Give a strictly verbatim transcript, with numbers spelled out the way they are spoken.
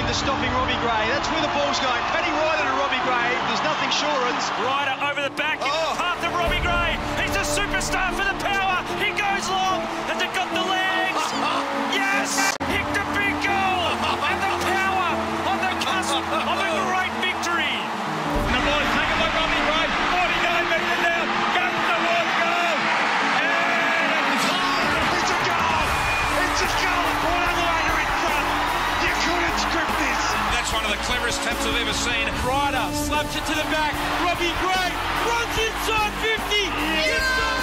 into stopping Robbie Gray. That's where the ball's going. Paddy Ryder to Robbie Gray. There's nothing sure. It's Ryder over the back in oh. the path of Robbie Gray. He's a superstar for the power. He goes long. Has it got the legs? Yes! Kicked a big goal. And the power on the cusp of a great victory. And the ball is taken by Robbie Gray. forty-nine metres down. Goes towards goal. And it's a goal. It's a goal. One Adelaide in front. You couldn't script this. That's one of the cleverest taps I've ever seen. Ryder slaps it to the back. Robbie Gray runs inside fifty. Inside